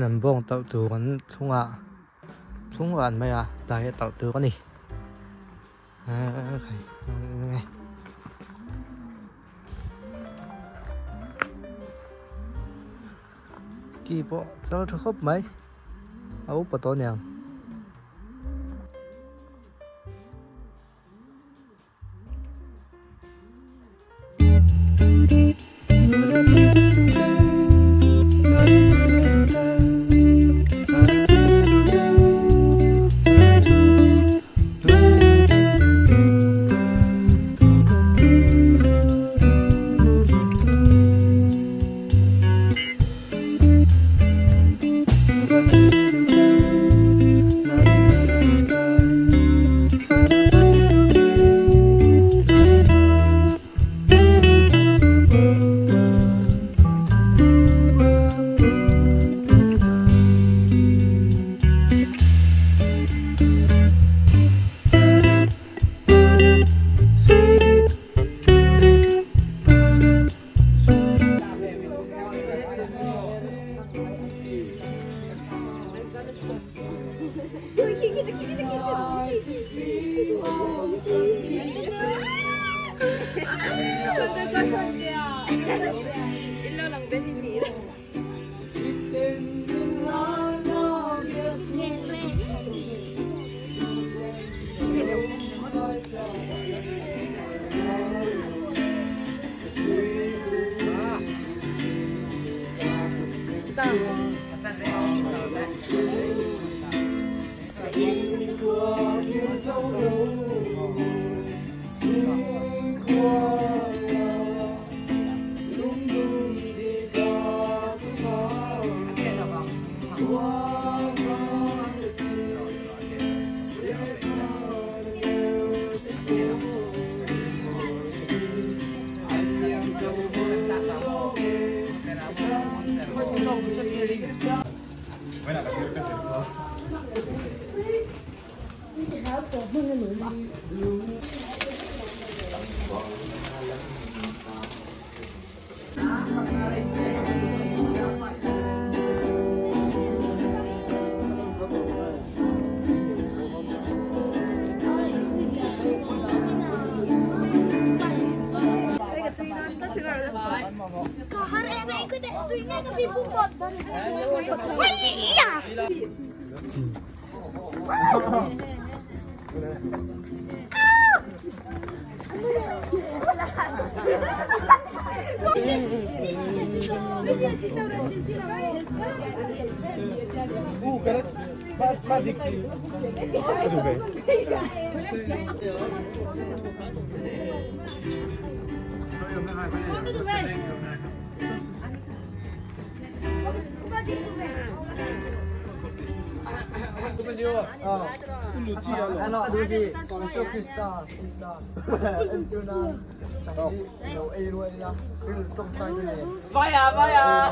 an bong tal tu kan thunga an mai a tai tal tu kan ni nghe kỳ bộ sao nó khớp mấy ấu bà to nhàng Vai à.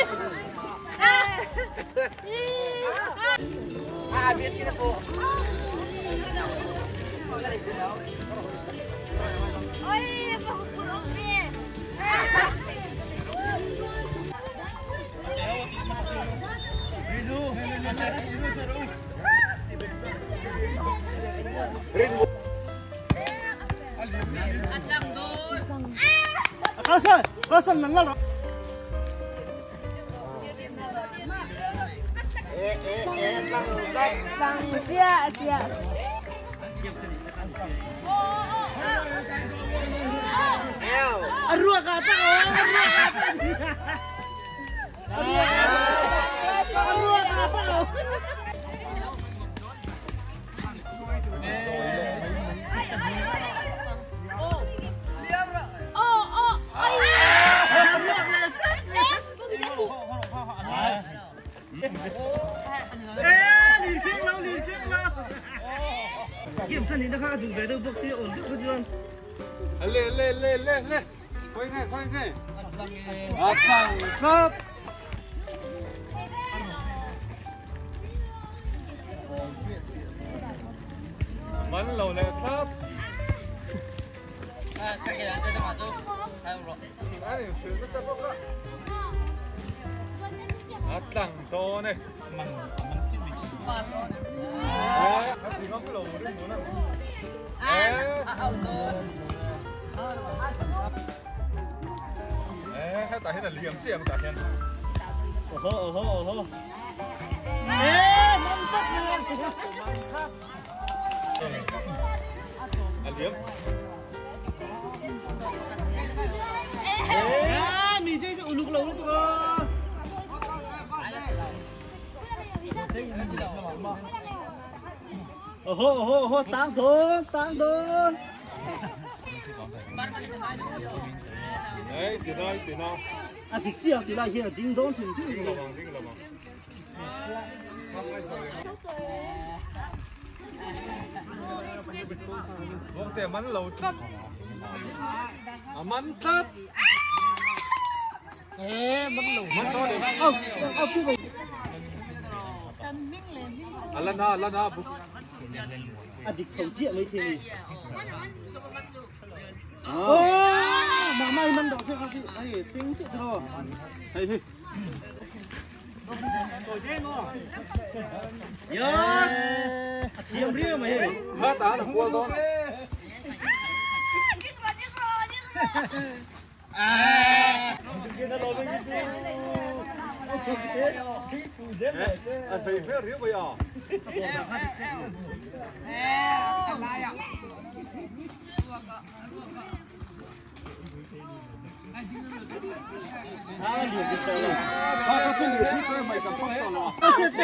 biết cái đó cô. Ôi, không có ông bia. Kasan nangal. Bằng chia chia. Arua kata Arua kata Kiểm sân thì nó khác từ về đâu bốc xe ổn định hơn chưa? Lên. Quay ngay. Thẳng sắp. Bắn lầu này sắp. Cái này đây mà chú. Hay không rồi. Đấy, chuyển cái sắp đó. Thẳng to này. Thì nó cái lầu đấy muốn hay tại hay là liềm xe mà cả hen. Ồ. Mắm sắc luôn. Liềm. Mình chơi sự lục lầu lúc đó. Ồ, tăng thốn. Đấy, tiền nào. À, thì chiều thì là hiện tiếng đốn thì chứ. Vòng tiền mắn lầu chất. Mắn chất. Mắn to để. Lần ha. À, thì sầu chuyện lấy thì. Mà mai mình đọc sẽ không chịu. Đây, tiếng chuyện thôi. Đây. Yes. Chiếm riêng mày. Hết á là cua đó. Xây phê riêng bây giờ. Liền cái tờ này. Có xin được thích mày cầm phong tỏ lò.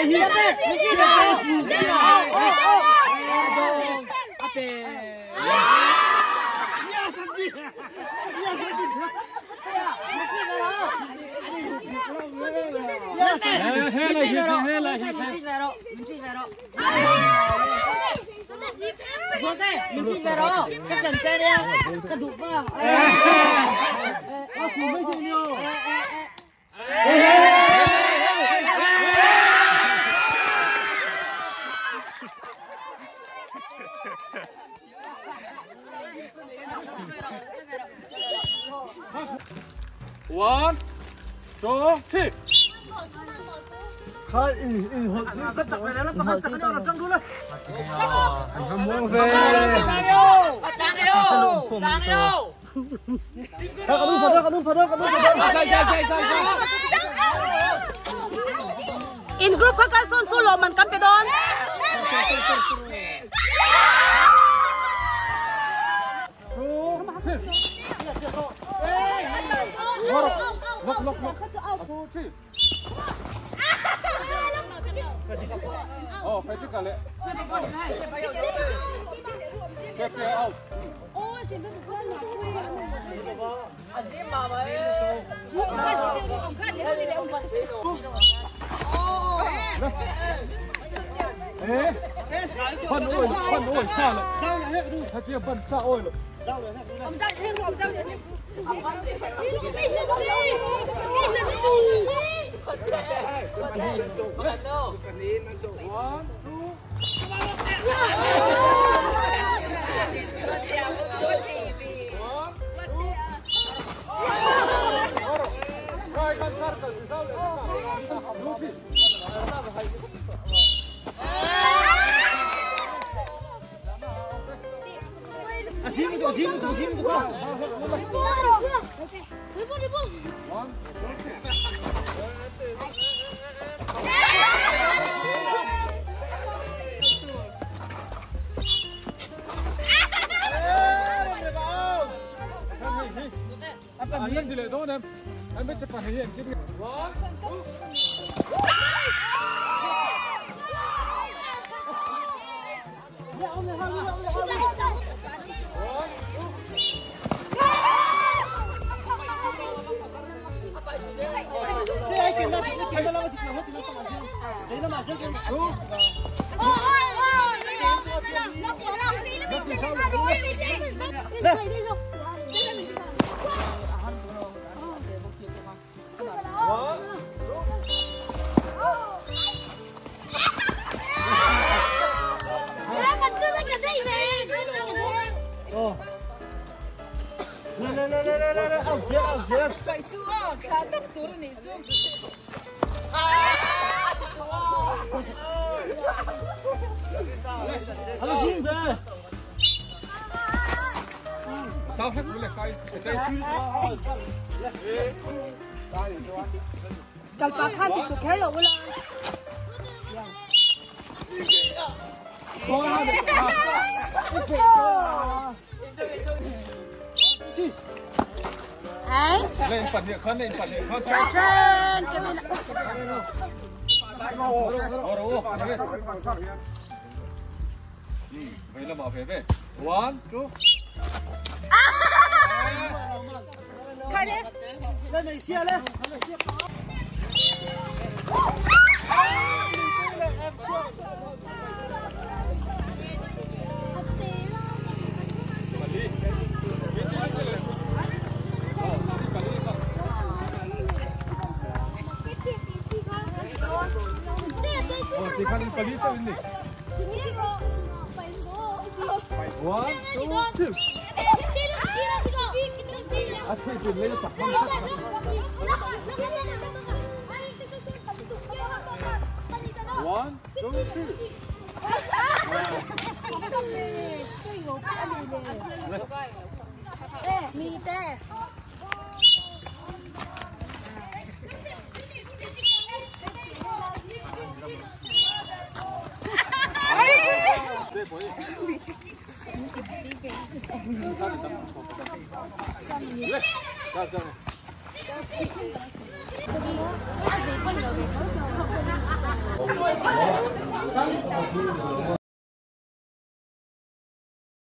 Mình đi về đó, cái trần xe đi, cái thủ vào. One, two, three. Thôi, tất chặt về đấy nó bắt chặt nó trong luôn đấy. Anh muốn về. In group ka son solo man kampe don. Phải trước cả lệ. Kẹp kẹp Ôi, xin phép con là quê. Anh đi mà vậy. Phân ôi sao lại? Sao lại hết cái đuôi? Thật kia phân sao ôi rồi. Ông ra thêm, ông ra thêm. Ông ra thêm. Anh lên thì lại tốt em. Anh biết chụp hình hình chứ. Phải xua, khá tấp tú rồi này xua. Hello, xin về. Sao hết cái này cái Cần bà khát thì tụi kéo rồi là. lên phần địa khăn lên phần địa khăn Trên cái bên vậy là bảo vệ về 1, 2 khai lên. Lên này xe lên. thì khăn phải đi tới đi 1, 2 à thôi thì lấy tập không One, two, three. Mi te.